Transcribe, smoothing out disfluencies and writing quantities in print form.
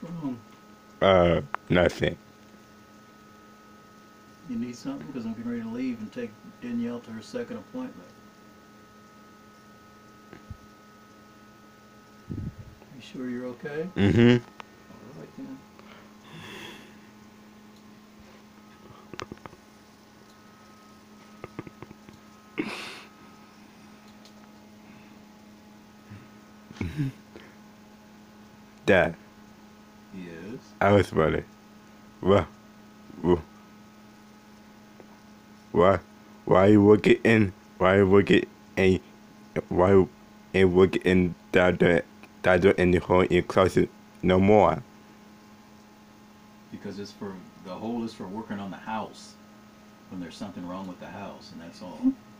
wrong? Nothing. You need something? Because I'm getting ready to leave and take Danielle to her second appointment. Are you sure you're okay? Mm-hmm. All right then. Dad, Yes. I was wondering, what, why, why you working in, why you working in, why you ain't working in that door in the hole in closet no more? Because the hole is for working on the house when there's something wrong with the house, and that's all.